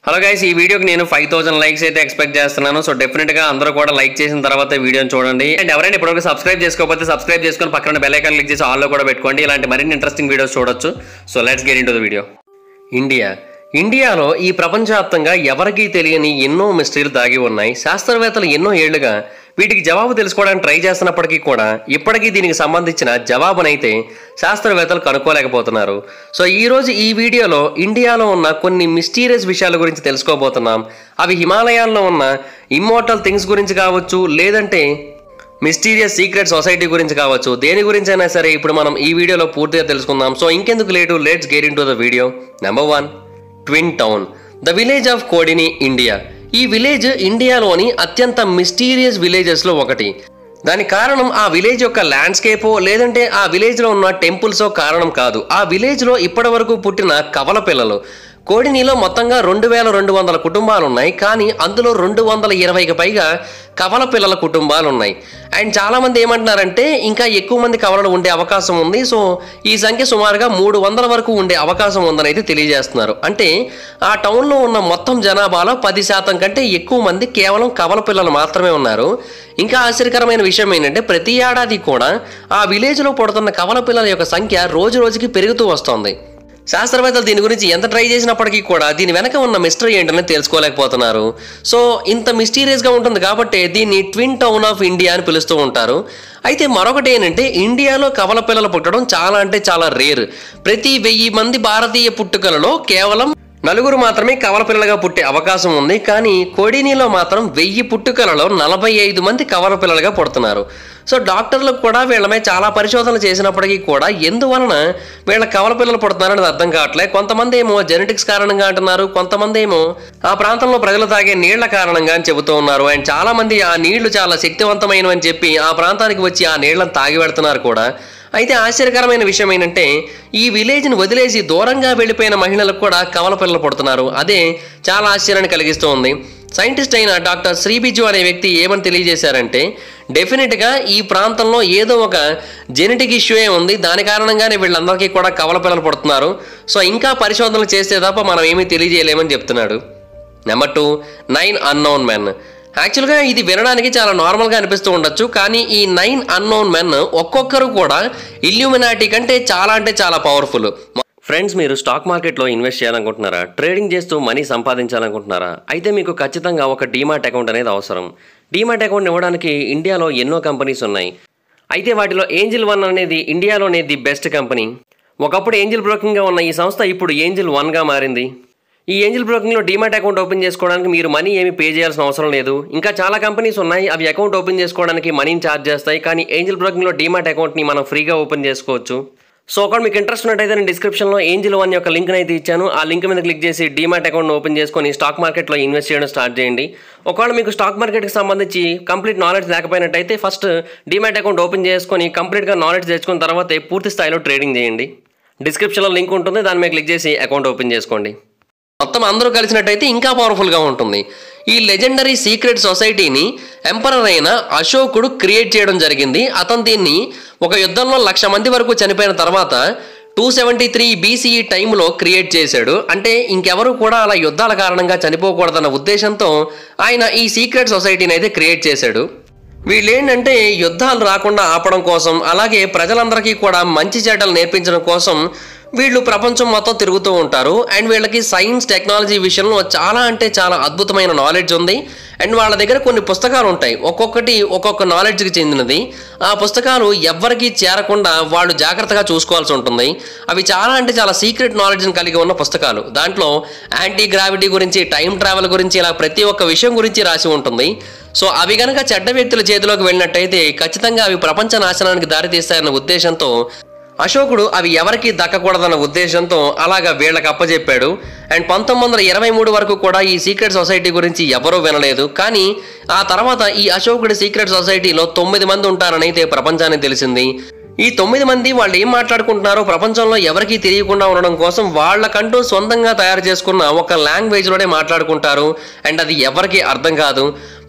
Hello guys, ఈ వీడియోకి నేను 5000 లైక్స్ అయితే ఎక్స్పెక్ట్ చేస్తున్నాను. సో డెఫినెట్ గా అందరూ కూడా లైక్ చేసిన తర్వాత వీడియోని చూడండి. అండ్ ఎవరైనా ఇప్పటివరకు సబ్స్క్రైబ్ చేసుకోకపోతే సబ్స్క్రైబ్ చేసుకొని పక్కన బెల్ ఐకాన్ క్లిక్ చేసి ఆల్ లో కూడా పెట్టుకోండి. ఇలాంటి మరిన్ని ఇంట్రెస్టింగ్ వీడియోస్ చూడొచ్చు. So let's get into the video. ఇండియాలో ఈ ప్రపంచవ్యాప్తంగా ఎవరికీ తెలియని ఎన్నో మిస్టరీలు దాగి ఉన్నాయి. శాస్త్రవేత్తలు ఎన్నో ఏళ్లుగా వీటికి జవాబు తెలుసుకోవడానికి ట్రై చేస్తున్నప్పటికీ కూడా ఇప్పటికీ దీనికి సంబంధించిన జవాబునైతే శాస్త్రవేత్తలు కనుక్కోలేకపోతున్నారు. సో ఈరోజు ఈ వీడియోలో ఇండియాలో ఉన్న కొన్ని మిస్టీరియస్ విషయాల గురించి తెలుసుకోబోతున్నాం. అవి హిమాలయాల్లో ఉన్న ఇమ్మోర్టల్ థింగ్స్ గురించి కావచ్చు, లేదంటే మిస్టీరియస్ సీక్రెట్ సొసైటీ గురించి కావచ్చు, దేని గురించి అయినా సరే ఇప్పుడు మనం ఈ వీడియోలో పూర్తిగా తెలుసుకుందాం. సో ఇంకెందుకు late, let's get into the video. Number 1, twin town, the village of Kodinhi, India. ఈ విలేజ్ ఇండియాలోని అత్యంత మిస్టీరియస్ విలేజెస్లో ఒకటి. దాని కారణం ఆ విలేజ్ యొక్క ల్యాండ్స్కేపో లేదంటే ఆ విలేజ్లో ఉన్న టెంపుల్సో కారణం కాదు. ఆ విలేజ్లో ఇప్పటి వరకు పుట్టిన కవల పిల్లలు. కోడినిలో మొత్తంగా 2200 కుటుంబాలు ఉన్నాయి, కానీ అందులో 220కి పైగా కవల పిల్లల కుటుంబాలు ఉన్నాయి. అండ్ చాలామంది ఏమంటున్నారంటే ఇంకా ఎక్కువ మంది కవలలు ఉండే అవకాశం ఉంది. సో ఈ సంఖ్య సుమారుగా 300 వరకు ఉండే అవకాశం ఉందని అయితే తెలియజేస్తున్నారు. అంటే ఆ టౌన్లో ఉన్న మొత్తం జనాభాలో 10% కంటే ఎక్కువ మంది కేవలం కవల పిల్లలు మాత్రమే ఉన్నారు. ఇంకా ఆశ్చర్యకరమైన విషయం ఏంటంటే ప్రతి ఏడాది కూడా ఆ విలేజ్లో పుడుతున్న కవల పిల్లల యొక్క సంఖ్య రోజు రోజుకి పెరుగుతూ వస్తుంది. శాస్త్రవేత్తలు దీని గురించి ఎంత ట్రై చేసినప్పటికీ కూడా దీని వెనక ఉన్న మిస్టరీ ఏంటనే తెలుసుకోలేకపోతున్నారు. సో ఇంత మిస్టీరియస్గా ఉంటుంది కాబట్టి దీన్ని ట్విన్ టౌన్ ఆఫ్ ఇండియా అని పిలుస్తూ ఉంటారు. అయితే మరొకటి ఏంటంటే ఇండియాలో కవల పిల్లలు పుట్టడం చాలా అంటే చాలా రేర్. ప్రతి 1000 మంది భారతీయ పుట్టుకలలో కేవలం 4 మాత్రమే కవల పిల్లలుగా పుట్టే అవకాశం ఉంది. కానీ కోడినిలో మాత్రం 1000 పుట్టుకలలో 45 మంది కవల పిల్లలుగా పుడుతున్నారు. సో డాక్టర్లకు కూడా వీళ్ళమే చాలా పరిశోధనలు చేసినప్పటికీ కూడా ఎందువలన వీళ్ళ కవల పిల్లలు పుడుతున్నారనేది అర్థం కావట్లేదు. కొంతమంది ఏమో జెనెటిక్స్ కారణంగా అంటున్నారు, కొంతమంది ఏమో ఆ ప్రాంతంలో ప్రజలు తాగే నీళ్ల కారణంగా అని చెబుతూ ఉన్నారు. అండ్ చాలా మంది ఆ నీళ్లు చాలా శక్తివంతమైనవి అని చెప్పి ఆ ప్రాంతానికి వచ్చి ఆ నీళ్లను తాగి పెడుతున్నారు కూడా. అయితే ఆశ్చర్యకరమైన విషయం ఏంటంటే ఈ విలేజ్ని వదిలేసి దూరంగా వెళ్ళిపోయిన మహిళలకు కూడా కవల పిల్లలు పుడుతున్నారు. అదే చాలా ఆశ్చర్యాన్ని కలిగిస్తూ ఉంది. సైంటిస్ట్ అయిన డాక్టర్ శ్రీబిజు అనే వ్యక్తి ఏమని తెలియజేశారంటే డెఫినెట్గా ఈ ప్రాంతంలో ఏదో ఒక జెనెటిక్ ఇష్యూయే ఉంది, దాని కారణంగానే వీళ్ళందరికీ కూడా కవల పిల్లలు పుడుతున్నారు. సో ఇంకా పరిశోధనలు చేస్తే తప్ప మనం ఏమీ తెలియజేయలేమని చెప్తున్నాడు. Number 2, 9 unknown men. యాక్చువల్గా ఇది వినడానికి చాలా నార్మల్గా అనిపిస్తూ ఉండొచ్చు, కానీ ఈ 9 అన్నోన్ మెన్ ఒక్కొక్కరు కూడా ఇల్యూమినాటి కంటే చాలా పవర్ఫుల్. ఫ్రెండ్స్, మీరు స్టాక్ మార్కెట్లో ఇన్వెస్ట్ చేయాలనుకుంటున్నారా? ట్రేడింగ్ చేస్తూ మనీ సంపాదించాలనుకుంటున్నారా? అయితే మీకు ఖచ్చితంగా ఒక డీమాట్ అకౌంట్ అనేది అవసరం. డీమాట్ అకౌంట్ ఇవ్వడానికి ఇండియాలో ఎన్నో కంపెనీస్ ఉన్నాయి. అయితే వాటిలో ఏంజిల్ 1 అనేది ఇండియాలోనే ది బెస్ట్ కంపెనీ. ఒకప్పుడు ఏంజిల్ బ్రోకింగ్గా ఉన్న ఈ సంస్థ ఇప్పుడు ఏంజిల్ 1గా మారింది. ఈ ఏంజిల్ బ్రోకింగ్లో డీమాట్ అకౌంట్ ఓపెన్ చేసుకోవడానికి మీరు మనీ ఏమి పే చేయాల్సిన అవసరం లేదు. ఇంకా చాలా కంపెనీస్ ఉన్నాయి, అవి అకౌంట్ ఓపెన్ చేసుకోవడానికి మనీని ఛార్జ్ చేస్తాయి. కానీ ఏంజిల్ బ్రోకింగ్లో డీమాట్ అకౌంట్ని మనం ఫ్రీగా ఓపెన్ చేసుకోవచ్చు. సో ఒకవేళ మీకు ఇంట్రెస్ట్ ఉన్నట్టయితే నేను డిస్క్రిప్షన్లో ఏంజిల్ 1 యొక్క లింక్ని అయితే ఇచ్చాను. ఆ లింక్ మీద క్లిక్ చేసి డీమాట్ అకౌంట్ని ఓపెన్ చేసుకొని స్టాక్ మార్కెట్లో ఇన్వెస్ట్ చేయడం స్టార్ట్ చేయండి. ఒకవేళ మీకు స్టాక్ మార్కెట్కి సంబంధించి కంప్లీట్ నాలెడ్జ్ లేకపోయినట్టయితే ఫస్ట్ డీమాట్ అకౌంట్ ఓపెన్ చేసుకొని కంప్లీట్గా నాలెడ్జ్ తెచ్చుకున్న తర్వాతే పూర్తి స్థాయిలో ట్రేడింగ్ చేయండి. డిస్క్రిప్షన్లో లింక్ ఉంటుంది, దాని మీద క్లిక్ చేసి అకౌంట్ ఓపెన్ చేసుకోండి. మొత్తం అందరూ కలిసినట్టయితే ఇంకా పవర్ఫుల్గా ఉంటుంది. ఈ లెజెండరీ సీక్రెట్ సొసైటీని ఎంపరర్ అయిన అశోకుడు క్రియేట్ చేయడం జరిగింది. అతను దీన్ని ఒక యుద్ధంలో 1,00,000 మంది వరకు చనిపోయిన తర్వాత 273 BCE టైంలో క్రియేట్ చేశాడు. అంటే ఇంకెవరు కూడా అలా యుద్ధాల కారణంగా చనిపోకూడదన్న ఉద్దేశంతో ఆయన ఈ సీక్రెట్ సొసైటీని అయితే క్రియేట్ చేశాడు. వీళ్ళేంటంటే యుద్ధాలు రాకుండా ఆపడం కోసం, అలాగే ప్రజలందరికీ కూడా మంచి చెడ్డలు నేర్పించడం కోసం వీళ్ళు ప్రపంచం మొత్తం తిరుగుతూ ఉంటారు. అండ్ వీళ్ళకి సైన్స్ టెక్నాలజీ విషయంలో చాలా అద్భుతమైన నాలెడ్జ్ ఉంది. అండ్ వాళ్ళ దగ్గర కొన్ని పుస్తకాలు ఉంటాయి, ఒక్కొక్కటి ఒక్కొక్క నాలెడ్జ్కి చెందినది. ఆ పుస్తకాలు ఎవ్వరికీ చేరకుండా వాళ్ళు జాగ్రత్తగా చూసుకోవాల్సి ఉంటుంది. అవి చాలా సీక్రెట్ నాలెడ్జ్ని కలిగి ఉన్న పుస్తకాలు. దాంట్లో యాంటీ గ్రావిటీ గురించి, టైం ట్రావెల్ గురించి, ఇలా ప్రతి ఒక్క విషయం గురించి రాసి ఉంటుంది. సో అవి కనుక చెడ్డ వ్యక్తుల చేతిలోకి వెళ్ళినట్టయితే ఖచ్చితంగా అవి ప్రపంచ నాశనానికి దారితీస్తాయన్న ఉద్దేశంతో అశోకుడు అవి ఎవరికి దక్కకూడదన్న ఉద్దేశంతో అలాగా వీళ్ళకి అప్పచెప్పాడు. అండ్ 1923 వరకు కూడా ఈ సీక్రెట్ సొసైటీ గురించి ఎవరూ వినలేదు. కానీ ఆ తర్వాత ఈ అశోకుడి సీక్రెట్ సొసైటీలో 9 మంది ఉంటారని అయితే ప్రపంచానికి తెలిసింది. ఈ 9 మంది వాళ్ళు ఏం మాట్లాడుకుంటున్నారో ప్రపంచంలో ఎవరికీ తెలియకుండా ఉండడం కోసం వాళ్ళకంటూ సొంతంగా తయారు చేసుకున్న ఒక లాంగ్వేజ్లోనే మాట్లాడుకుంటారు. అండ్ అది ఎవరికీ అర్థం కాదు.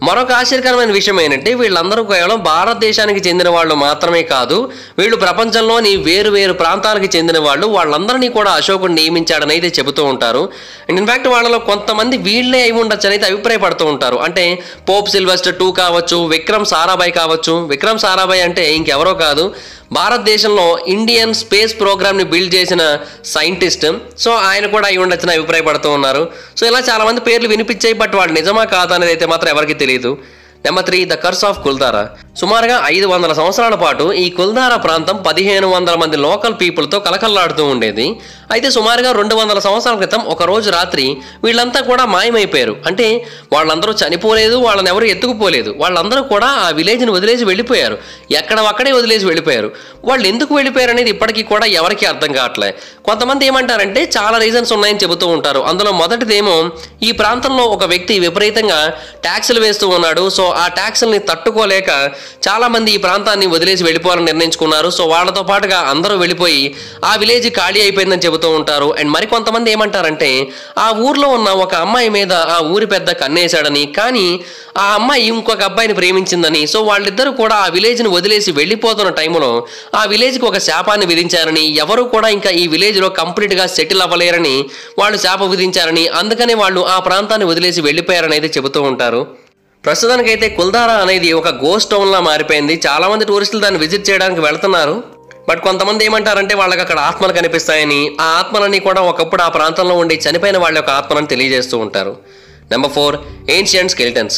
మరొక ఆశ్చర్యకరమైన విషయం ఏంటంటే వీళ్ళందరూ కేవలం భారతదేశానికి చెందిన వాళ్ళు మాత్రమే కాదు, వీళ్ళు ప్రపంచంలోని వేరు వేరు ప్రాంతాలకు చెందిన వాళ్ళు, వాళ్ళందరినీ కూడా అశోకుడు నియమించాడని అయితే చెబుతూ ఉంటారు. అండ్ ఇన్ఫాక్ట్ వాళ్ళలో కొంతమంది వీళ్ళే అయి ఉండొచ్చు అని అయితే అభిప్రాయపడుతూ ఉంటారు. అంటే పోప్ సిల్వెస్టర్ II కావచ్చు, విక్రమ్ సారాభాయ్ కావచ్చు. విక్రమ్ సారాభాయ్ అంటే ఇంకెవరో కాదు, భారతదేశంలో ఇండియన్ స్పేస్ ప్రోగ్రామ్ని బిల్డ్ చేసిన సైంటిస్ట్. సో ఆయన కూడా అయి ఉండొచ్చని అభిప్రాయపడుతూ ఉన్నారు. సో ఇలా చాలా మంది పేర్లు వినిపించాయి, బట్ వాళ్ళు నిజమా కాదా అనేది అయితే మాత్రం ఎవరికి తెలియదు. Number 3, the curse of Kuldhara. సుమారుగా 500 సంవత్సరాల పాటు ఈ కుల్ధారా ప్రాంతం 1500 మంది లోకల్ పీపుల్తో కలకల్లాడుతూ ఉండేది. అయితే సుమారుగా 200 సంవత్సరాల క్రితం ఒక రోజు రాత్రి వీళ్ళంతా కూడా మాయమైపోయారు. అంటే వాళ్ళందరూ చనిపోలేదు, వాళ్ళని ఎవరు ఎత్తుకుపోలేదు, వాళ్ళందరూ కూడా ఆ విలేజ్ని వదిలేసి వెళ్ళిపోయారు. అక్కడే వదిలేసి వెళ్ళిపోయారు. వాళ్ళు ఎందుకు వెళ్ళిపోయారు అనేది ఇప్పటికీ కూడా ఎవరికి అర్థం కావట్లే. కొంతమంది ఏమంటారంటే చాలా రీజన్స్ ఉన్నాయని చెబుతూ ఉంటారు. అందులో మొదటిదేమో ఈ ప్రాంతంలో ఒక వ్యక్తి విపరీతంగా ట్యాక్సులు వేస్తూ ఉన్నాడు. సో ఆ ట్యాక్సుల్ని తట్టుకోలేక చాలా మంది ఈ ప్రాంతాన్ని వదిలేసి వెళ్ళిపోవాలని నిర్ణయించుకున్నారు. సో వాళ్ళతో పాటుగా అందరూ వెళ్ళిపోయి ఆ విలేజ్ ఖాళీ అయిపోయిందని చెబుతూ ఉంటారు. అండ్ మరికొంతమంది ఏమంటారంటే ఆ ఊర్లో ఉన్న ఒక అమ్మాయి మీద ఆ ఊరి పెద్ద కన్నేశాడని, కానీ ఆ అమ్మాయి ఇంకొక అబ్బాయిని ప్రేమించిందని, సో వాళ్ళిద్దరూ కూడా ఆ విలేజ్ని వదిలేసి వెళ్ళిపోతున్న టైంలో ఆ విలేజ్కి ఒక శాపాన్ని విధించారని, ఎవరు కూడా ఇంకా ఈ విలేజ్లో కంప్లీట్గా సెటిల్ అవ్వలేరని వాళ్ళు శాపం విధించారని, అందుకని వాళ్ళు ఆ ప్రాంతాన్ని వదిలేసి వెళ్ళిపోయారని అయితే చెబుతూ ఉంటారు. ప్రస్తుతానికైతే కుల్ధారా అనేది ఒక గోస్ట్ టౌన్లా మారిపోయింది. చాలా మంది టూరిస్టులు దాన్ని విజిట్ చేయడానికి వెళ్తున్నారు. బట్ కొంతమంది ఏమంటారంటే వాళ్ళకి అక్కడ ఆత్మలు కనిపిస్తాయని, ఆ ఆత్మలన్నీ కూడా ఒకప్పుడు ఆ ప్రాంతంలో ఉండి చనిపోయిన వాళ్ళ యొక్క ఆత్మలను తెలియజేస్తూ ఉంటారు. Number 4, ancient skeletons.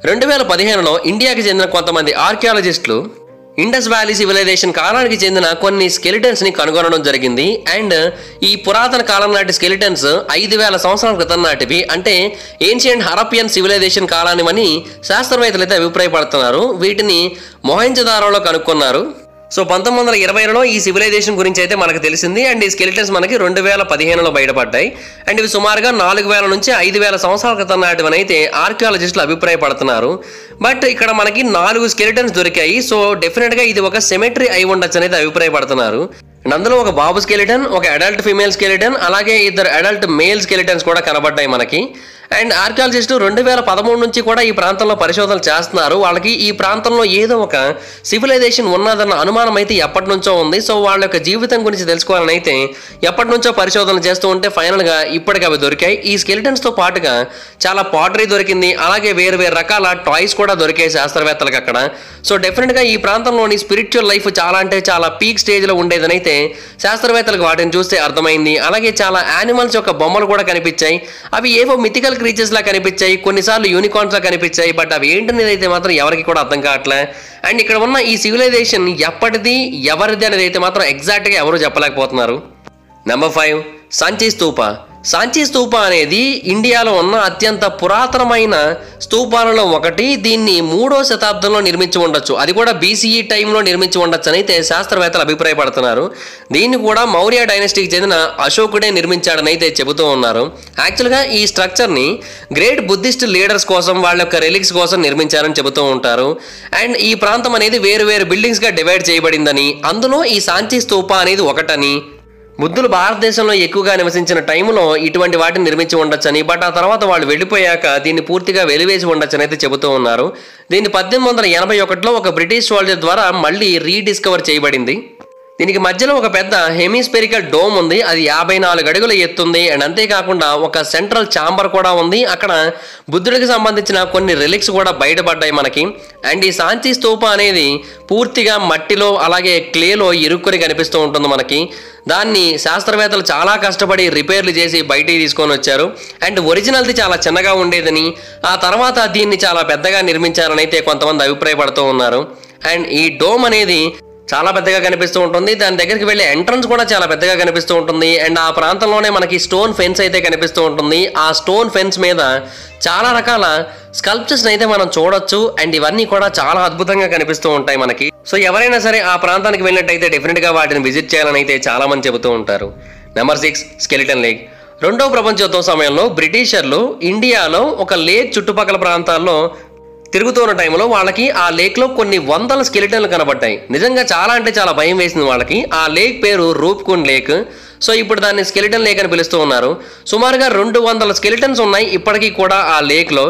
2015లో ఇండియాకి చెందిన కొంతమంది ఆర్కియాలజిస్టులు ఇండస్ వ్యాలీ సివిలైజేషన్ కాలానికి చెందిన కొన్ని స్కెలిటన్స్ని కనుగొనడం జరిగింది. అండ్ ఈ పురాతన కాలం నాటి స్కెలిటన్స్ 5000 సంవత్సరాల క్రితం నాటివి, అంటే ఏన్షియంట్ హరప్పియన్ సివిలైజేషన్ కాలానివని శాస్త్రవేత్తలు అయితే అభిప్రాయపడుతున్నారు. వీటిని మొహెంజోదారోలో కనుక్కున్నారు. సో 1920లో ఈ సివిలైజేషన్ గురించి అయితే మనకు తెలిసింది. అండ్ ఈ స్కెలిటన్స్ మనకి 2015లో బయటపడ్డాయి. అండ్ ఇవి సుమారుగా 4000 నుంచి 5000 సంవత్సరాల క్రితం నాటివని అయితే ఆర్కియాలజిస్టులు అభిప్రాయపడుతున్నారు. బట్ ఇక్కడ మనకి 4 స్కెలిటన్స్ దొరికాయి. సో డెఫినెట్గా ఇది ఒక సెమెట్రీ అయి ఉండొచ్చు అనేది అభిప్రాయపడుతున్నారు. అండ్ అందులో ఒక బాబు స్కెలిటన్, ఒక అడల్ట్ ఫీమేల్ స్కెలిటన్, అలాగే 2 అడల్ట్ మేల్ స్కెలిటన్స్ కూడా కనబడ్డాయి మనకి. అండ్ ఆర్కియాలజిస్టులు 2013 నుంచి కూడా ఈ ప్రాంతంలో పరిశోధనలు చేస్తున్నారు. వాళ్ళకి ఈ ప్రాంతంలో ఏదో ఒక సివిలైజేషన్ ఉన్నదన్న అనుమానం అయితే ఎప్పటి నుంచో ఉంది. సో వాళ్ళ యొక్క జీవితం గురించి తెలుసుకోవాలని అయితే ఎప్పటి నుంచో పరిశోధనలు చేస్తూ ఉంటే ఫైనల్గా ఇప్పటికి అవి దొరికాయి. ఈ స్కెలిటన్స్తో పాటుగా చాలా పాటరీ దొరికింది, అలాగే వేరు వేరు రకాల టాయ్స్ కూడా దొరికాయి శాస్త్రవేత్తలకు అక్కడ. సో డెఫినెట్గా ఈ ప్రాంతంలోని స్పిరిచువల్ లైఫ్ చాలా అంటే చాలా పీక్ స్టేజ్లో ఉండేదని అయితే శాస్త్రవేత్తలకు వాటిని చూస్తే అర్థమైంది. అలాగే చాలా యానిమల్స్ యొక్క బొమ్మలు కూడా కనిపించాయి. అవి ఏవో మిథికల్ క్రీచర్స్ లా కనిపించాయి, కొన్నిసార్లు యూనికార్న్స్ లా కనిపించాయి. బట్ అవి ఏంటనేది అయితే మాత్రం ఎవరికి కూడా అర్థం కావట్లే. అండ్ ఇక్కడ ఉన్న ఈ సివిలైజేషన్ ఎప్పటిది ఎవరిది అనేది అయితే మాత్రం ఎగ్జాక్ట్గా ఎవరు చెప్పలేకపోతున్నారు. నెంబర్ 5, సాంచి స్తూప. సాంచి స్తూప అనేది ఇండియాలో ఉన్న అత్యంత పురాతనమైన స్తూపాలలో ఒకటి. దీన్ని 3వ శతాబ్దంలో నిర్మించి ఉండొచ్చు, అది కూడా BCE టైంలో నిర్మించి ఉండొచ్చు అని అయితే శాస్త్రవేత్తలు అభిప్రాయపడుతున్నారు. దీన్ని కూడా మౌర్య డైనస్టీకి చెందిన అశోకుడే నిర్మించాడని అయితే చెబుతూ ఉన్నారు. యాక్చువల్గా ఈ స్ట్రక్చర్ని గ్రేట్ బుద్ధిస్ట్ లీడర్స్ కోసం, వాళ్ళ యొక్క రెలిక్స్ కోసం నిర్మించారని చెబుతూ ఉంటారు. అండ్ ఈ ప్రాంతం అనేది వేరు వేరు బిల్డింగ్స్గా డివైడ్ చేయబడిందని, అందులో ఈ సాంచి స్తూప అనేది ఒకటని, బుద్ధులు భారతదేశంలో ఎక్కువగా నివసించిన టైంలో ఇటువంటి వాటిని నిర్మించి ఉండొచ్చని, బట్ ఆ తర్వాత వాళ్ళు వెళ్ళిపోయాక దీన్ని పూర్తిగా వెలివేసి ఉండొచ్చని అయితే చెబుతూ ఉన్నారు. దీన్ని 1881లో ఒక బ్రిటిష్ సోల్జర్ ద్వారా మళ్ళీ రీడిస్కవర్ చేయబడింది. దీనికి మధ్యలో ఒక పెద్ద హెమిస్పెరికల్ డోమ్ ఉంది, అది 54 అడుగుల ఎత్తుంది. అండ్ అంతేకాకుండా ఒక సెంట్రల్ ఛాంబర్ కూడా ఉంది. అక్కడ బుద్ధుడికి సంబంధించిన కొన్ని రిలిక్స్ కూడా బయటపడ్డాయి మనకి. అండ్ ఈ సాంచి స్తూప అనేది పూర్తిగా మట్టిలో అలాగే క్లేలో ఇరుక్కుని కనిపిస్తూ ఉంటుంది మనకి. దాన్ని శాస్త్రవేత్తలు చాలా కష్టపడి రిపేర్లు చేసి బయటికి తీసుకొని వచ్చారు. అండ్ ఒరిజినల్ది చాలా చిన్నగా ఉండేదని, ఆ తర్వాత దీన్ని చాలా పెద్దగా నిర్మించారని అయితే కొంతమంది అభిప్రాయపడుతూ ఉన్నారు. అండ్ ఈ డోమ్ అనేది చాలా పెద్దగా కనిపిస్తూ ఉంటుంది. దాని దగ్గరికి వెళ్ళే ఎంట్రన్స్ కూడా చాలా పెద్దగా కనిపిస్తూ ఉంటుంది. అండ్ ఆ ప్రాంతంలోనే మనకి స్టోన్ ఫెన్స్ అయితే కనిపిస్తూ ఉంటుంది. ఆ స్టోన్ ఫెన్స్ మీద చాలా రకాల స్కల్ప్చర్స్ అయితే మనం చూడొచ్చు. అండ్ ఇవన్నీ కూడా చాలా అద్భుతంగా కనిపిస్తూ ఉంటాయి మనకి. సో ఎవరైనా సరే ఆ ప్రాంతానికి వెళ్ళినట్టయితే డెఫినెట్గా వాటిని విజిట్ చేయాలని అయితే చాలా మంది చెబుతూ ఉంటారు. Number 6, skeleton lake. 2వ ప్రపంచ యుద్ధం సమయంలో బ్రిటిషర్లు ఇండియాలో ఒక లేక్ చుట్టుపక్కల ప్రాంతాల్లో తిరుగుతున్న టైంలో వాళ్ళకి ఆ లేక్లో కొన్ని వందల స్కెలిటన్లు కనబడ్డాయి. నిజంగా చాలా అంటే చాలా భయం వేసింది వాళ్ళకి. ఆ లేక్ పేరు రూప్కుండ్ లేక్. సో ఇప్పుడు దాన్ని స్కెలిటన్ లేక్ అని పిలుస్తూ ఉన్నారు. సుమారుగా 200 స్కెలిటన్స్ ఉన్నాయి ఇప్పటికీ కూడా ఆ లేక్లో.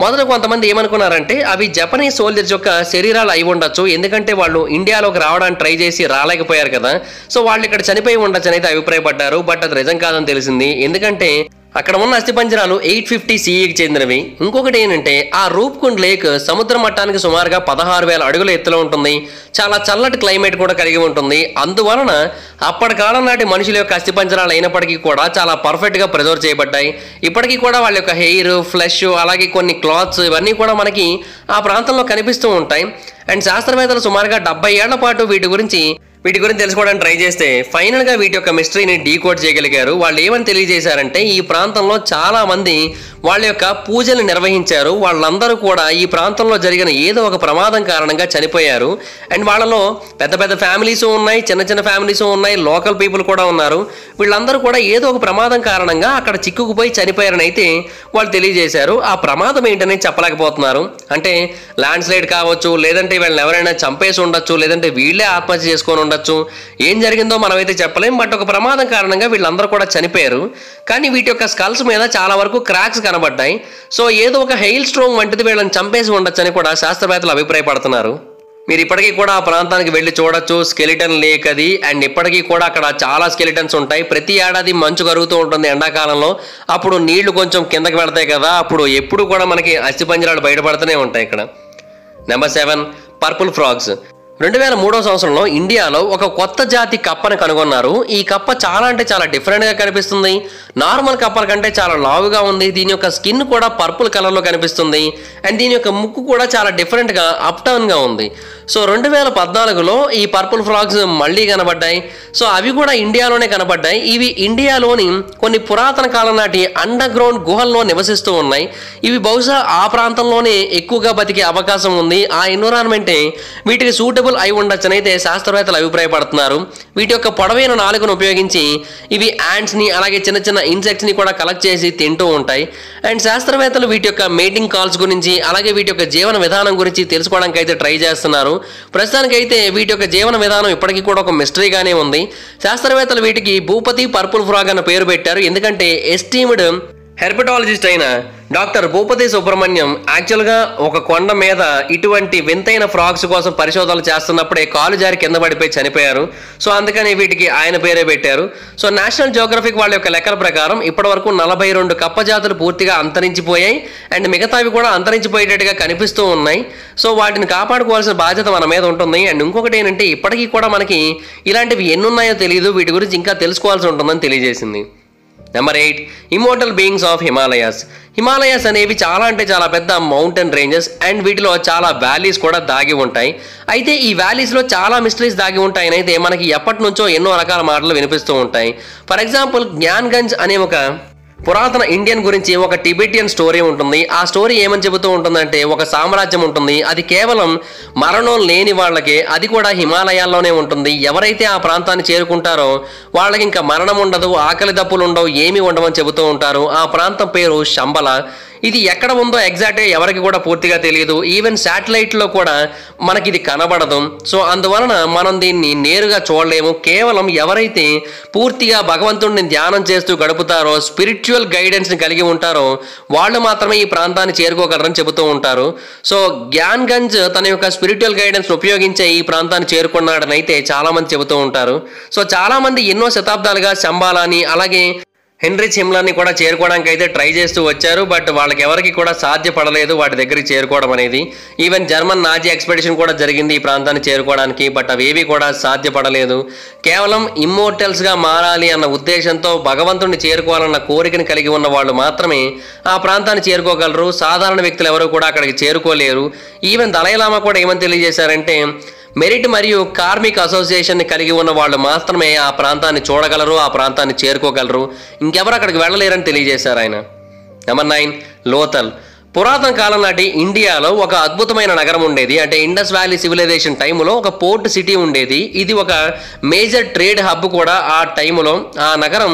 మొదట కొంతమంది ఏమనుకున్నారంటే అవి జపనీస్ సోల్జర్స్ యొక్క శరీరాలు అయి ఉండొచ్చు, ఎందుకంటే వాళ్ళు ఇండియాలోకి రావడానికి ట్రై చేసి రాలేకపోయారు కదా, సో వాళ్ళు ఇక్కడ చనిపోయి ఉండొచ్చు అనేది అభిప్రాయపడ్డారు. బట్ అది నిజం కాదని తెలిసింది, ఎందుకంటే అక్కడ ఉన్న అస్థిపంజరాలు 850 CEకి చెందినవి. ఇంకొకటి ఏంటంటే ఆ రూప్కుండ్ లేక్ సముద్ర మట్టానికి సుమారుగా 16,000 అడుగుల ఎత్తులో ఉంటుంది. చాలా చల్లటి క్లైమేట్ కూడా కలిగి ఉంటుంది. అందువలన అప్పటి కాలం నాటి మనుషుల యొక్క అస్థిపంజరాలు అయినప్పటికీ కూడా చాలా పర్ఫెక్ట్గా ప్రిజర్వ్ చేయబడ్డాయి. ఇప్పటికీ కూడా వాళ్ళ యొక్క హెయిర్, ఫ్లెష్, అలాగే కొన్ని క్లాత్స్ ఇవన్నీ కూడా మనకి ఆ ప్రాంతంలో కనిపిస్తూ ఉంటాయి. అండ్ శాస్త్రవేత్తలు సుమారుగా 70 ఏళ్ల పాటు వీటి గురించి తెలుసుకోవడానికి ట్రై చేస్తే ఫైనల్గా వీటి యొక్క మిస్టరీని డీకోడ్ చేయగలిగారు. వాళ్ళు ఏమని తెలియజేశారంటే ఈ ప్రాంతంలో చాలా మంది వాళ్ళ యొక్క పూజలు నిర్వహించారు. వాళ్ళందరూ కూడా ఈ ప్రాంతంలో జరిగిన ఏదో ఒక ప్రమాదం కారణంగా చనిపోయారు. అండ్ వాళ్ళలో పెద్ద పెద్ద ఫ్యామిలీస్ ఉన్నాయి, చిన్న చిన్న ఫ్యామిలీస్ ఉన్నాయి, లోకల్ పీపుల్ కూడా ఉన్నారు. వీళ్ళందరూ కూడా ఏదో ఒక ప్రమాదం కారణంగా అక్కడ చిక్కుకుపోయి చనిపోయారని అయితే వాళ్ళు తెలియజేశారు. ఆ ప్రమాదం ఏంటనే చెప్పలేకపోతున్నారు. అంటే ల్యాండ్ స్లైడ్ కావచ్చు, లేదంటే వీళ్ళని ఎవరైనా చంపేసి ఉండొచ్చు, లేదంటే వీళ్ళే ఆత్మహత్య చేసుకొని ఉండొచ్చు. ఏం జరిగిందో మనమైతే చెప్పలేం. బట్ ఒక ప్రమాదం కారణంగా వీళ్ళందరూ కూడా చనిపోయారు. కానీ వీటి యొక్క స్కల్స్ మీద చాలా వరకు క్రాక్స్ కనబడ్డాయి. సో ఏదో ఒక హెయిల్ స్ట్రోమ్ వంటిది వీళ్ళని చంపేసి ఉండొచ్చని కూడా శాస్త్రవేత్తలు అభిప్రాయపడుతున్నారు. మీరు ఇప్పటికీ కూడా ఆ ప్రాంతానికి వెళ్ళి చూడొచ్చు. స్కెలిటన్ లేక్ అది. అండ్ ఇప్పటికీ కూడా అక్కడ చాలా స్కెలిటన్స్ ఉంటాయి. ప్రతి ఏడాది మంచు కరుగుతూ ఉంటుంది ఎండాకాలంలో. అప్పుడు నీళ్లు కొంచెం కిందకి వెళ్తాయి కదా, అప్పుడు ఎప్పుడు కూడా మనకి అస్థిపంజరాలు బయటపడుతూనే ఉంటాయి ఇక్కడ. Number 7 purple frogs. 2003 సంవత్సరంలో ఇండియాలో ఒక కొత్త జాతి కప్పను కనుగొన్నారు. ఈ కప్ప చాలా అంటే చాలా డిఫరెంట్గా కనిపిస్తుంది. నార్మల్ కప్పల కంటే చాలా లావుగా ఉంది. దీని యొక్క స్కిన్ కూడా పర్పుల్ కలర్లో కనిపిస్తుంది. అండ్ దీని యొక్క ముక్కు కూడా చాలా డిఫరెంట్గా అప్ టౌన్గా ఉంది. సో 2014లో ఈ పర్పుల్ ఫ్రాగ్స్ మళ్ళీ కనబడ్డాయి. సో అవి కూడా ఇండియాలోనే కనబడ్డాయి. ఇవి ఇండియాలోని కొన్ని పురాతన కాలం నాటి అండర్ గ్రౌండ్ గుహల్లో నివసిస్తూ ఉన్నాయి. ఇవి బహుశా ఆ ప్రాంతంలోనే ఎక్కువగా బతికే అవకాశం ఉంది. ఆ ఎన్విరాన్మెంటే వీటికి సూటబుల్ అయి ఉండొచ్చని అయితే శాస్త్రవేత్తలు అభిప్రాయపడుతున్నారు. వీటి యొక్క పొడవైన నాలుకను ఉపయోగించి ఇవి యాంట్స్ని అలాగే చిన్న చిన్న ఇన్సెక్ట్స్ని కూడా కలెక్ట్ చేసి తింటూ ఉంటాయి. అండ్ శాస్త్రవేత్తలు వీటి యొక్క మేటింగ్ కాల్స్ గురించి అలాగే వీటి యొక్క జీవన విధానం గురించి తెలుసుకోవడానికి అయితే ట్రై చేస్తున్నారు. ప్రస్తుతానికైతే వీటి యొక్క జీవన విధానం ఇప్పటికీ కూడా ఒక మిస్టరీగానే ఉంది. శాస్త్రవేత్తలు వీటికి భూపతి పర్పుల్ ఫ్రాగ్ అన్న పేరు పెట్టారు. ఎందుకంటే ఎస్టీమ్డ్ హెర్పటాలజిస్ట్ అయిన డాక్టర్ భూపతి సుబ్రహ్మణ్యం యాక్చువల్గా ఒక కొండ మీద ఇటువంటి వింతైన ఫ్రాగ్స్ కోసం పరిశోధనలు చేస్తున్నప్పుడే కాలు జారి కింద పడిపోయి చనిపోయారు. సో అందుకని వీటికి ఆయన పేరే పెట్టారు. సో నేషనల్ జియోగ్రఫిక్ వాళ్ళ యొక్క లెక్కల ప్రకారం ఇప్పటివరకు 42 కప్ప జాతులు పూర్తిగా అంతరించిపోయాయి. అండ్ మిగతావి కూడా అంతరించిపోయేటట్టుగా కనిపిస్తూ ఉన్నాయి. సో వాటిని కాపాడుకోవాల్సిన బాధ్యత మన మీద ఉంటుంది. అండ్ ఇంకొకటి ఏంటంటే ఇప్పటికీ కూడా మనకి ఇలాంటివి ఎన్నున్నాయో తెలియదు. వీటి గురించి ఇంకా తెలుసుకోవాల్సి ఉంటుందని తెలియజేసింది. Number 8 immortal beings of Himalayas. Himalayas అనేవి చాలా అంటే చాలా పెద్ద మౌంటైన్ రేంజెస్. అండ్ వీటిలో చాలా వ్యాలీస్ కూడా దాగి ఉంటాయి. అయితే ఈ వ్యాలీస్లో చాలా మిస్టరీస్ దాగి ఉంటాయని అయితే మనకి ఎప్పటి నుంచో ఎన్నో రకాల మాటలు వినిపిస్తూ ఉంటాయి. ఫర్ ఎగ్జాంపుల్ జ్ఞాన్గంజ్ అనే ఒక పురాతన ఇండియన్ గురించి ఒక టిబెటియన్ స్టోరీ ఉంటుంది. ఆ స్టోరీ ఏమని చెబుతూ ఉంటుందంటే ఒక సామ్రాజ్యం ఉంటుంది. అది కేవలం మరణం లేని వాళ్ళకే, అది కూడా హిమాలయాల్లోనే ఉంటుంది. ఎవరైతే ఆ ప్రాంతాన్ని చేరుకుంటారో వాళ్ళకి ఇంకా మరణం ఉండదు, ఆకలి దప్పులు ఉండవు, ఏమీ ఉండవని చెబుతూ ఉంటారు. ఆ ప్రాంతం పేరు శంబల. ఇది ఎక్కడ ఉందో ఎగ్జాక్ట్గా ఎవరికి కూడా పూర్తిగా తెలియదు. ఈవెన్ శాటిలైట్లో కూడా మనకి ఇది కనబడదు. సో అందువలన మనం దీన్ని నేరుగా చూడలేము. కేవలం ఎవరైతే పూర్తిగా భగవంతుడిని ధ్యానం చేస్తూ గడుపుతారో, స్పిరిచువల్ గైడెన్స్ని కలిగి ఉంటారో వాళ్ళు మాత్రమే ఈ ప్రాంతాన్ని చేరుకోగలరని చెబుతూ ఉంటారు. సో జ్ఞాన్గంజ్ తన యొక్క స్పిరిచువల్ గైడెన్స్ ఉపయోగించే ఈ ప్రాంతాన్ని చేరుకున్నాడని అయితే చాలామంది చెబుతూ ఉంటారు. సో చాలామంది ఎన్నో శతాబ్దాలుగా శంబాలాని అలాగే హెన్రిచ్ హిమ్లాన్ని కూడా చేరుకోవడానికి అయితే ట్రై చేస్తూ వచ్చారు. బట్ వాళ్ళకి ఎవరికి కూడా సాధ్యపడలేదు వాటి దగ్గరికి చేరుకోవడం అనేది. ఈవెన్ జర్మన్ నాజీ ఎక్స్పెడిషన్ కూడా జరిగింది ఈ ప్రాంతాన్ని చేరుకోవడానికి. బట్ అవేవి కూడా సాధ్యపడలేదు. కేవలం ఇమ్మోర్టల్స్గా మారాలి అన్న ఉద్దేశంతో భగవంతుడిని చేరుకోవాలన్న కోరికను కలిగి ఉన్న వాళ్ళు మాత్రమే ఆ ప్రాంతాన్ని చేరుకోగలరు. సాధారణ వ్యక్తులు ఎవరు కూడా అక్కడికి చేరుకోలేరు. ఈవెన్ దలైలామా కూడా ఏమని తెలియజేశారంటే మెరిట్ మరియు కార్మిక్ అసోసియేషన్ని కలిగి ఉన్న వాళ్ళు మాత్రమే ఆ ప్రాంతాన్ని చూడగలరు, ఆ ప్రాంతాన్ని చేరుకోగలరు. ఇంకెవరు అక్కడికి వెళ్ళలేరని తెలియజేశారు ఆయన. నెంబర్ 9 లోథల్. పురాతన కాలం నాటి ఇండియాలో ఒక అద్భుతమైన నగరం ఉండేది. అంటే ఇండస్ వ్యాలీ సివిలైజేషన్ టైంలో ఒక పోర్ట్ సిటీ ఉండేది. ఇది ఒక మేజర్ ట్రేడ్ హబ్ కూడా ఆ టైంలో. ఆ నగరం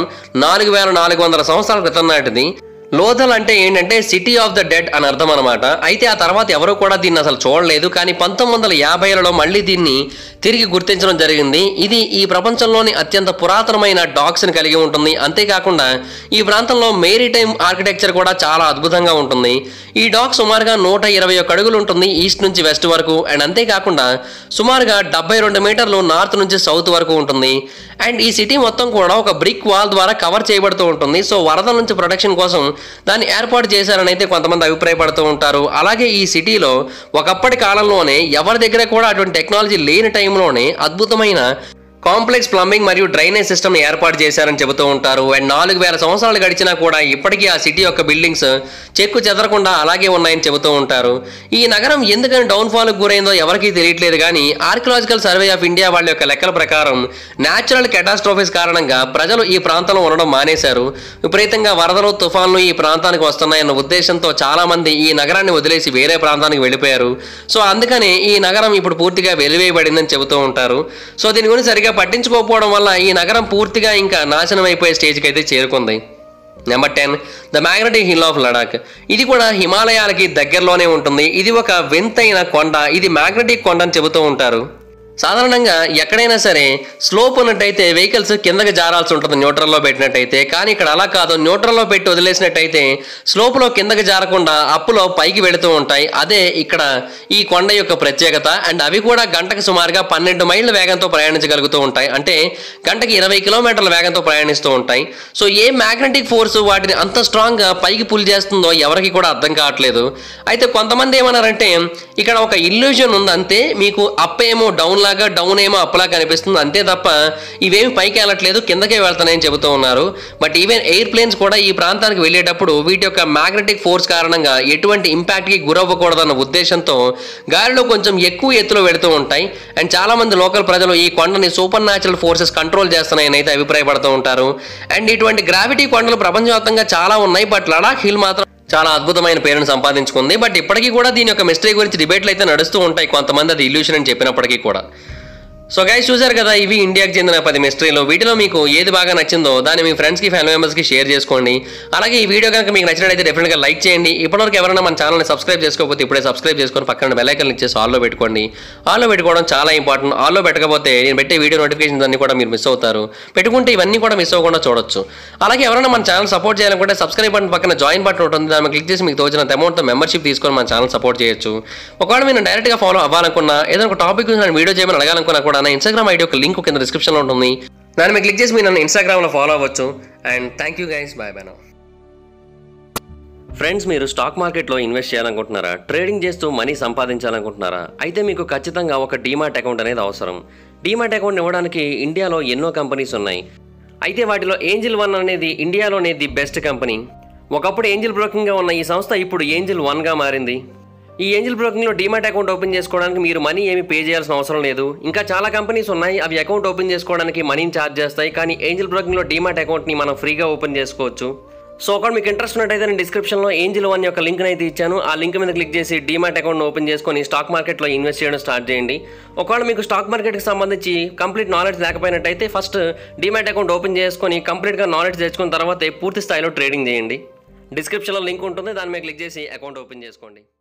4400 సంవత్సరాల క్రితం నాటిది. లోథల్ అంటే ఏంటంటే సిటీ ఆఫ్ ద డెడ్ అని అర్థం అనమాట. అయితే ఆ తర్వాత ఎవరు కూడా దీన్ని అసలు చూడలేదు. కానీ 1950లలో మళ్ళీ దీన్ని తిరిగి గుర్తించడం జరిగింది. ఇది ఈ ప్రపంచంలోని అత్యంత పురాతనమైన డాక్స్ని కలిగి ఉంటుంది. అంతేకాకుండా ఈ ప్రాంతంలో మేరీటైమ్ ఆర్కిటెక్చర్ కూడా చాలా అద్భుతంగా ఉంటుంది. ఈ డాక్ సుమారుగా 121 అడుగులు ఉంటుంది ఈస్ట్ నుంచి వెస్ట్ వరకు. అండ్ అంతేకాకుండా సుమారుగా 72 మీటర్లు నార్త్ నుంచి సౌత్ వరకు ఉంటుంది. అండ్ ఈ సిటీ మొత్తం కూడా ఒక బ్రిక్ వాల్ ద్వారా కవర్ చేయబడుతూ ఉంటుంది. సో వరదల నుంచి ప్రొటెక్షన్ కోసం దాన్ని ఏర్పాటు చేశారని అయితే కొంతమంది అభిప్రాయపడుతూ ఉంటారు. అలాగే ఈ సిటీలో ఒకప్పటి కాలంలోనే ఎవరి దగ్గర కూడా అటువంటి టెక్నాలజీ లేని టైంలోనే అద్భుతమైన కాంప్లెక్స్ ప్లంబింగ్ మరియు డ్రైనేజ్ సిస్టమ్ ఏర్పాటు చేశారని చెబుతూ ఉంటారు. అండ్ 4000 సంవత్సరాలు గడిచినా కూడా ఇప్పటికీ ఆ సిటీ యొక్క బిల్డింగ్స్ చెక్కు చెదరకుండా అలాగే ఉన్నాయని చెబుతూ ఉంటారు. ఈ నగరం ఎందుకని డౌన్ఫాల్కి గురైందో ఎవరికీ తెలియట్లేదు. కానీ ఆర్కియలాజికల్ సర్వే ఆఫ్ ఇండియా వాళ్ళ యొక్క లెక్కల ప్రకారం న్యాచురల్ కెటాస్ట్రోఫీస్ కారణంగా ప్రజలు ఈ ప్రాంతంలో ఉండడం మానేశారు. విపరీతంగా వరదలు తుఫాన్లు ఈ ప్రాంతానికి వస్తున్నాయన్న ఉద్దేశంతో చాలా మంది ఈ నగరాన్ని వదిలేసి వేరే ప్రాంతానికి వెళ్ళిపోయారు. సో అందుకనే ఈ నగరం ఇప్పుడు పూర్తిగా వెలివేయబడిందని చెబుతూ ఉంటారు. సో దీని గురించి సరిగ్గా పట్టించుకోకపోవడం వల్ల ఈ నగరం పూర్తిగా ఇంకా నాశనం అయిపోయే స్టేజ్కి అయితే చేరుకుంది. Number 10, the magnetic hill of Ladakh. ఇది కూడా హిమాలయాలకి దగ్గరలోనే ఉంటుంది. ఇది ఒక వింతైన కొండ. ఇది మ్యాగ్నెటిక్ కొండ అని చెబుతూ ఉంటారు. సాధారణంగా ఎక్కడైనా సరే స్లోప్ ఉన్నట్టయితే వెహికల్స్ కిందకి జారాల్సి ఉంటుంది న్యూట్రల్లో పెట్టినట్టయితే. కానీ ఇక్కడ అలా కాదు. న్యూట్రల్లో పెట్టి వదిలేసినట్టయితే స్లోప్లో కిందకి జారకుండా అప్పులో పైకి వెళుతూ ఉంటాయి. అదే ఇక్కడ ఈ కొండ యొక్క ప్రత్యేకత. అండ్ అవి కూడా గంటకు సుమారుగా 12 మైళ్ళ వేగంతో ప్రయాణించగలుగుతూ ఉంటాయి. అంటే గంటకి 20 కిలోమీటర్ల వేగంతో ప్రయాణిస్తూ ఉంటాయి. సో ఏ మ్యాగ్నెటిక్ ఫోర్స్ వాటిని అంత స్ట్రాంగ్గా పైకి పుల్ చేస్తుందో ఎవరికి కూడా అర్థం కావట్లేదు. అయితే కొంతమంది ఏమన్నారంటే ఇక్కడ ఒక ఇల్యూజన్ ఉంది అంతే, మీకు అప్ ఏమో డౌన్ లాగా డౌన్ ఏమో అప్లా కనిపిస్తుంది అంతే తప్ప ఇవేమి పైకి వెళ్ళట్లేదు కిందకే వెళ్తానని చెబుతూ ఉన్నారు. బట్ ఈవెన్ ఎయిర్ ప్లేన్స్ కూడా ఈ ప్రాంతానికి వెళ్ళేటప్పుడు వీటి యొక్క మ్యాగ్నెటిక్ ఫోర్స్ కారణంగా ఎటువంటి ఇంపాక్ట్కి గురవ్వకూడదన్న ఉద్దేశంతో గాలిలో కొంచెం ఎక్కువ ఎత్తులో వెళుతూ ఉంటాయి. అండ్ చాలా మంది లోకల్ ప్రజలు ఈ కొండని సూపర్ న్యాచురల్ ఫోర్సెస్ కంట్రోల్ చేస్తున్నాయని అయితే అభిప్రాయపడుతూ ఉంటారు. అండ్ ఇటువంటి గ్రావిటీ కొండలు ప్రపంచవ్యాప్తంగా చాలా ఉన్నాయి. బట్ లడాక్ హిల్ మాత్రం చాలా అద్భుతమైన పేరును సంపాదించుకుంది. బట్ ఇప్పటికీ కూడా దీని యొక్క మిస్టరీ గురించి డిబేట్లు అయితే నడుస్తూ ఉంటాయి. కొంతమంది అది ఇల్యూషన్ అని చెప్పినప్పటికీ కూడా. సో గైస్ చూసారు కదా, ఇవి ఇండియాకి చెందిన 10 మిస్టరీలు. వీటిలో మీకు ఏది బాగా నచ్చిందో దాన్ని మీ ఫ్రెండ్స్కి ఫ్యామిలీ మెంబర్స్కి షేర్ చేసుకోండి. అలాగే ఈ వీడియో కనుక మీకు నచ్చినట్లయితే డెఫినెట్గా లైక్ చేయండి. ఇప్పటివరకు ఎవరైనా మన ఛానల్ని సబ్స్క్రైబ్ చేసుకోకపోతే ఇప్పుడే సబ్స్క్రైబ్ చేసుకొని పక్కన బెల్ ఐకాన్ ఇచ్చేసి ఆల్లో పెట్టుకోండి. ఆల్లో పెట్టుకోవడం చాలా ఇంపార్టెంట్. ఆల్లో పెట్టకపోతే నేను పెట్టే వీడియో నోటిఫికేషన్స్ అన్ని కూడా మీరు మిస్ అవుతారు. పెట్టుకుంటే ఇవన్నీ కూడా మిస్ అవ్వకుండా చూడొచ్చు. అలాగే ఎవరైనా మన ఛానల్ సపోర్ట్ చేయాలనుకుంటే సబ్స్క్రైబ్ బటన్ పక్కన జాయిన్ బటన్ ఉంటుంది. దాన్ని క్లిక్ చేసి మీకు తోచినంత అమౌంట్తో మెంబర్షిప్ తీసుకొని మన ఛానల్ సపోర్ట్ చేయొచ్చు. ఒకవేళ మీరు డైరెక్ట్గా ఫాలో అవ్వాలనుకున్నా, ఏదైనా ఒక టాపిక్ గురించి నేను వీడియో చేయమని అడగాలనుకున్నా కూడా నా ఇన్స్టాగ్రామ్ ఐడి లింక్ కింద డిస్క్రిప్షన్లో ఉంటుంది. దాన్ని మీరు క్లిక్ చేసి మీరు నన్ను ఇన్స్టాగ్రామ్లో ఫాలో అవ్వచ్చు. And thank you guys, bye bye now. Friends, మీరు స్టాక్ మార్కెట్లో ఇన్వెస్ట్ చేయాలనుకుంటున్నారా? ట్రేడింగ్ చేస్తూ మనీ సంపాదించాలనుకుంటున్నారా? అయితే మీకు ఖచ్చితంగా ఒక డీమాట్ అకౌంట్ అనేది అవసరం. డీమాట్ అకౌంట్ ఇవ్వడానికి ఇండియాలో ఎన్నో కంపెనీస్ ఉన్నాయి. అయితే వాటిలో ఏంజిల్ 1 అనేది ఇండియాలోనే ది బెస్ట్ కంపెనీ. ఒకప్పుడు ఏంజిల్ బ్రోకింగ్గా ఉన్న ఈ సంస్థ ఇప్పుడు ఏంజిల్ 1గా మారింది. ఈ ఏంజిల్ బ్రోకింగ్లో డీమాట్ అకౌంట్ ఓపెన్ చేసుకోవడానికి మీరు మనీ ఏమి పే చేయాల్సిన అవసరం లేదు. ఇంకా చాలా కంపెనీస్ ఉన్నాయి, అవి అకౌంట్ ఓపెన్ చేసుకోవడానికి మనీని ఛార్జ్ చేస్తాయి. కానీ ఏంజిల్ బ్రోకింగ్లో డీమాట్ అకౌంట్ని మనం ఫ్రీగా ఓపెన్ చేసుకోవచ్చు. సో ఒకవేళ మీకు ఇంట్రెస్ట్ ఉన్నట్టయితే నేను డిస్క్రిప్షన్లో ఏంజిల్ 1 యొక్క లింక్ని అయితే ఇచ్చాను. ఆ లింక్ మీద క్లిక్ చేసి డీమాట్ అకౌంట్ ఓపెన్ చేసుకొని స్టాక్ మార్కెట్లో ఇన్వెస్ట్ చేయడం స్టార్ట్ చేయండి. ఒకవేళ మీకు స్టాక్ మార్కెట్కి సంబంధించి కంప్లీట్ నాలెడ్జ్ లేకపోయినట్టయితే ఫస్ట్ డీమాట్ అకౌంట్ ఓపెన్ చేసుకొని కంప్లీట్గా నాలెడ్జ్ తెచ్చుకున్న తర్వాత పూర్తి స్థాయిలో ట్రేడింగ్ చేయండి. డిస్క్రిప్షన్లో లింక్ ఉంటుంది, దాని మీద క్లిక్ చేసి అకౌంట్ ఓపెన్ చేసుకోండి.